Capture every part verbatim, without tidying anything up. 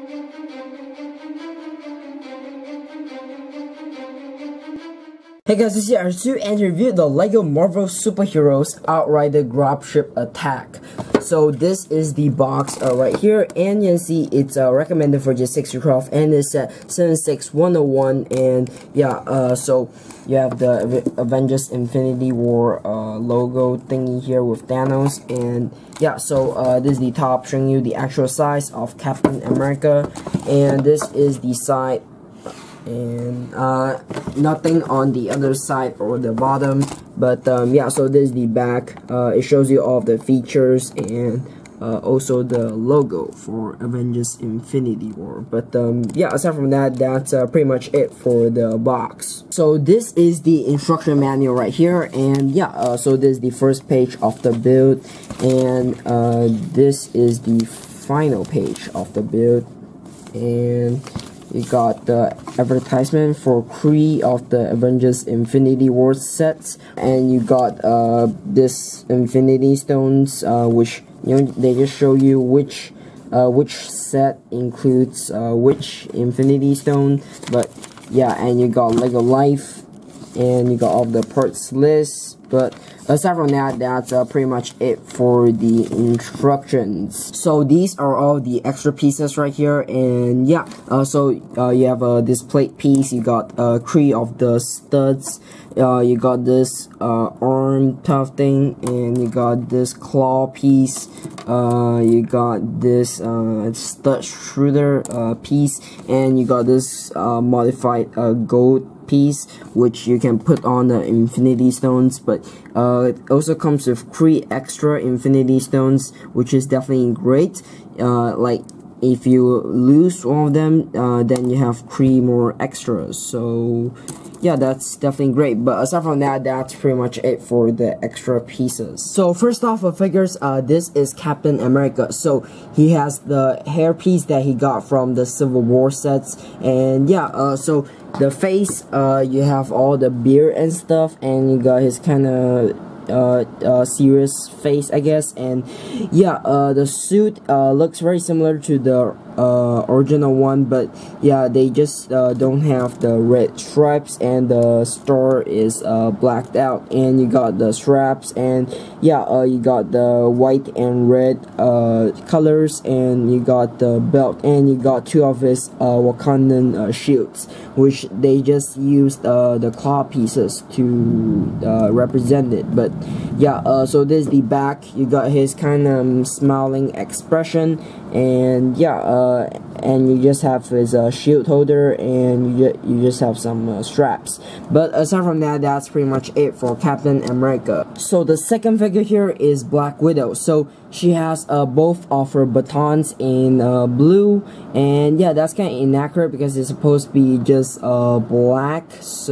Hey guys, this is R two and review the LEGO Marvel Superheroes Outrider Dropship Attack. So this is the box uh, right here, and you can see it's uh, recommended for just sixty craft, and it's at seven six one oh one. And yeah, uh, so you have the Avengers Infinity War uh, logo thingy here with Thanos, and yeah, so uh, this is the top showing you the actual size of Captain America, and this is the side. And uh, nothing on the other side or the bottom, but um, yeah, so this is the back. Uh, it shows you all of the features and uh, also the logo for Avengers Infinity War. But um, yeah, aside from that, that's uh, pretty much it for the box. So this is the instruction manual right here, and yeah, uh, so this is the first page of the build, and uh, this is the final page of the build, and you got the advertisement for Kree of the Avengers Infinity War sets, and you got uh, this Infinity Stones, uh, which you know they just show you which uh, which set includes uh, which Infinity Stone. But yeah, and you got Lego Life, and you got all the parts list. But aside from that, that's uh, pretty much it for the instructions. So these are all the extra pieces right here, and yeah, uh, so uh, you have uh, this plate piece, you got uh, three of the studs, uh, you got this uh, arm tough thing, and you got this claw piece, uh, you got this uh, stud shooter uh, piece, and you got this uh, modified uh, gold piece which you can put on the Infinity Stones. But uh, it also comes with three extra Infinity Stones, which is definitely great. Uh, like if you lose one of them, uh, then you have three more extras. So yeah, that's definitely great. But aside from that, that's pretty much it for the extra pieces. So first off of figures, uh, this is Captain America. So he has the hairpiece that he got from the Civil War sets, and yeah, uh, so the face, uh, you have all the beard and stuff, and you got his kind of uh, uh, serious face, I guess. And yeah, uh, the suit uh, looks very similar to the uh, original one, but yeah, they just uh, don't have the red stripes, and the star is uh, blacked out, and you got the straps, and yeah, uh, you got the white and red uh, colors, and you got the belt, and you got two of his uh, Wakandan uh, shields, which they just used uh, the claw pieces to uh, represent it. But yeah, uh, so this is the back. You got his kind of smiling expression, and yeah, uh, and you just have his uh, shield holder, and you, ju you just have some uh, straps. But aside from that, that's pretty much it for Captain America. So the second figure here is Black Widow. So she has uh, both of her batons in uh, blue, and yeah, that's kind of inaccurate because it's supposed to be just uh, black.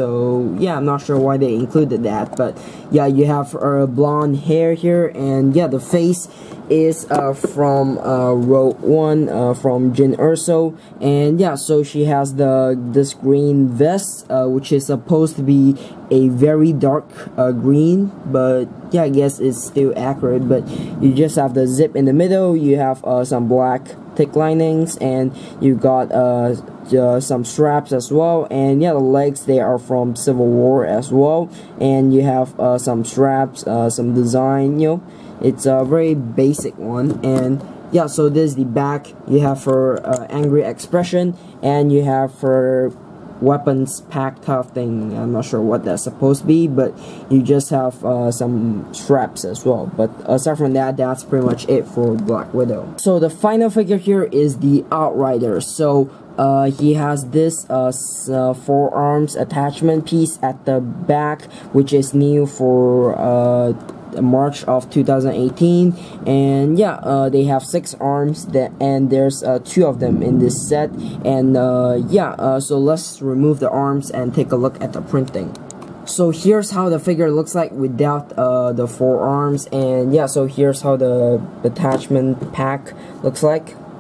So yeah, I'm not sure why they included that, but yeah, you have her blonde hair here, and yeah, the face is uh, from uh, Rogue One, uh, from Jyn Erso, and yeah, so she has the this green vest, uh, which is supposed to be a very dark uh, green, but yeah, I guess it's still accurate. But you just have the zip in the middle, you have uh, some black thick linings, and you got uh, uh, some straps as well, and yeah, the legs, they are from Civil War as well, and you have uh, some straps, uh, some design, you know, it's a very basic one. And yeah, so this is the back. You have her uh, angry expression, and you have her weapons pack tough thing. I'm not sure what that's supposed to be, but you just have uh, some straps as well. But aside from that, that's pretty much it for Black Widow. So the final figure here is the Outrider. So uh, he has this uh, uh, forearms attachment piece at the back, which is new for uh, March of two thousand eighteen, and yeah, uh, they have six arms that, and there's uh, two of them in this set. And uh, yeah, uh, so let's remove the arms and take a look at the printing. So here's how the figure looks like without uh, the forearms, and yeah, so here's how the attachment pack looks like.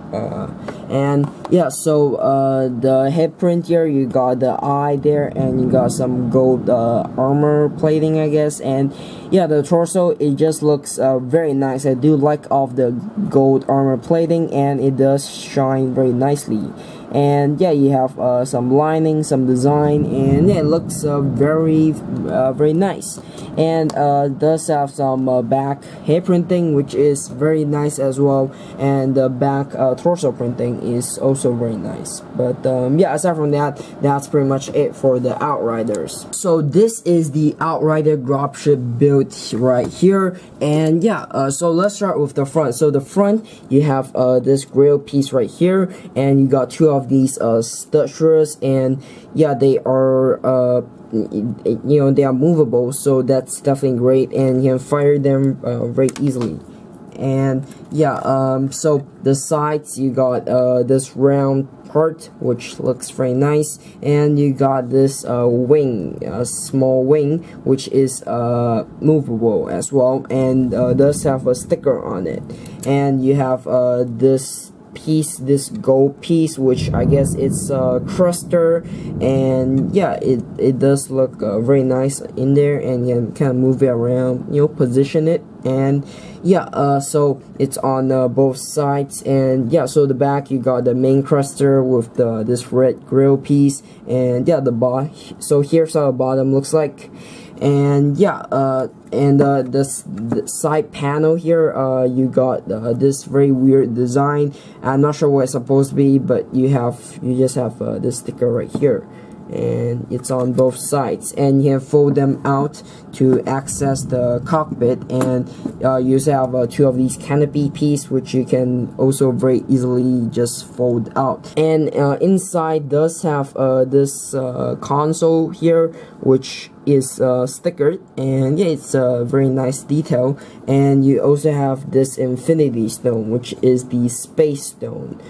uh, and yeah, so uh, the head print here, you got the eye there, and you got some gold uh, armor plating, I guess. And yeah, the torso, it just looks uh, very nice. I do like all of the gold armor plating, and it does shine very nicely. And yeah, you have uh, some lining, some design, and yeah, it looks uh, very uh, very nice. And uh, does have some uh, back hair printing, which is very nice as well. And the back uh, torso printing is also very nice. But um, yeah, aside from that, that's pretty much it for the Outriders. So this is the Outrider dropship build right here. And yeah, uh, so let's start with the front. So the front, you have uh, this grill piece right here, and you got two of these uh, stud screws, and yeah, they are uh, you know, they are movable, so that's definitely great, and you can fire them uh, very easily. And yeah, um, so the sides, you got uh, this round part, which looks very nice, and you got this uh, wing, a small wing, which is uh, movable as well, and uh, does have a sticker on it. And you have uh, this piece, this gold piece, which I guess it's a cruster, and yeah, it it does look uh, very nice in there, and you can kind of move it around, you know, position it. And yeah, uh, so it's on uh, both sides. And yeah, so the back, you got the main cruster with the this red grill piece, and yeah, the bottom. So here's how the bottom looks like. And yeah, uh, and uh, this the side panel here, uh, you got uh, this very weird design. I'm not sure what it's supposed to be, but you have you just have uh, this sticker right here, and it's on both sides, and you can fold them out to access the cockpit. And uh, you also have uh, two of these canopy piece, which you can also very easily just fold out. And uh, inside does have uh, this uh, console here, which is uh, stickered, and yeah, it's a very nice detail. And you also have this infinity stone, which is the space stone.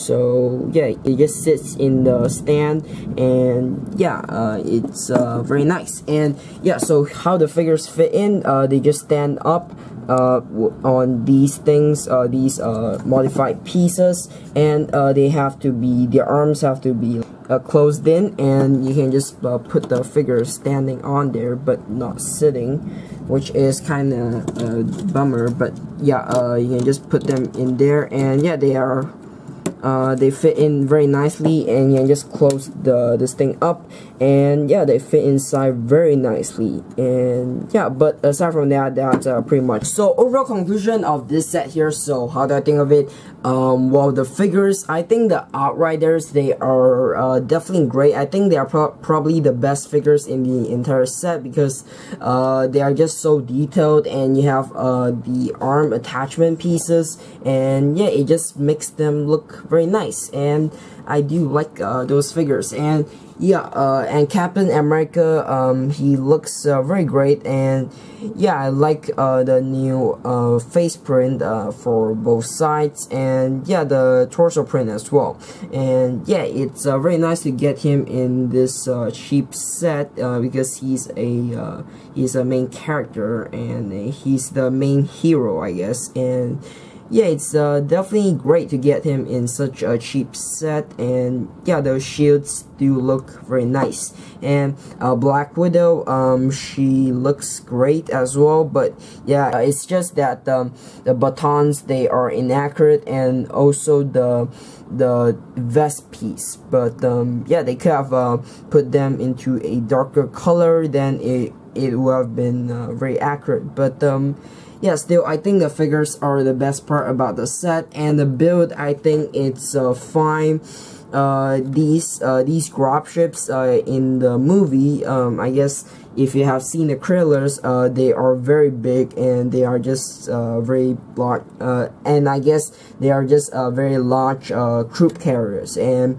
So yeah, it just sits in the stand, and yeah, uh, it's uh, very nice. And yeah, so how the figures fit in, uh, they just stand up uh, on these things, uh, these uh, modified pieces, and uh, they have to be, their arms have to be uh, closed in, and you can just uh, put the figure standing on there but not sitting, which is kind of a bummer. But yeah, uh, you can just put them in there, and yeah, they are Uh, they fit in very nicely, and you can just close the this thing up, and yeah, they fit inside very nicely. And yeah, but aside from that, that's uh, pretty much. So overall conclusion of this set here. So how do I think of it? Um, well, the figures, I think the Outriders, they are uh, definitely great. I think they are pro probably the best figures in the entire set, because uh, they are just so detailed, and you have uh, the arm attachment pieces, and yeah, it just makes them look very nice. And I do like uh, those figures. And yeah, uh, and Captain America, um, he looks uh, very great. And yeah, I like uh, the new uh, face print uh, for both sides, and yeah, the torso print as well. And yeah, it's uh, very nice to get him in this uh, cheap set, uh, because he's a uh, he's a main character, and he's the main hero, I guess. And yeah, it's uh, definitely great to get him in such a cheap set. And yeah, those shields do look very nice. And uh, Black Widow, um, she looks great as well. But yeah, it's just that um, the buttons, they are inaccurate, and also the the vest piece. But um, yeah, they could have uh, put them into a darker color, then it it would have been uh, very accurate. But um. Yeah, still, I think the figures are the best part about the set, and the build, I think it's uh, fine. Uh, these uh, these dropships uh, in the movie, um, I guess if you have seen the trailers, uh, they are very big, and they are just uh, very large, uh, and I guess they are just uh, very large uh, troop carriers. And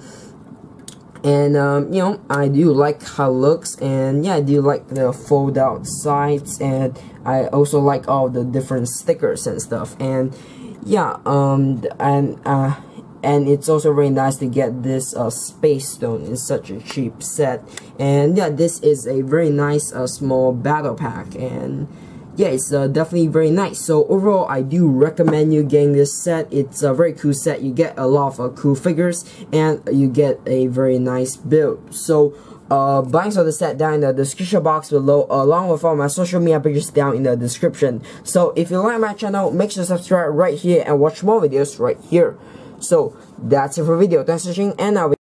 And, um, you know, I do like how it looks, and yeah, I do like the fold out sides, and I also like all the different stickers and stuff. And yeah, um, and, uh, and it's also very nice to get this uh, space stone in such a cheap set. And yeah, this is a very nice uh, small battle pack. And yeah, it's uh, definitely very nice. So overall, I do recommend you getting this set. It's a very cool set. You get a lot of uh, cool figures, and you get a very nice build. So uh, buying of the set down in the description box below, along with all my social media pages down in the description. So if you like my channel, make sure to subscribe right here and watch more videos right here. So that's it for the video. Thanks for watching, and I'll be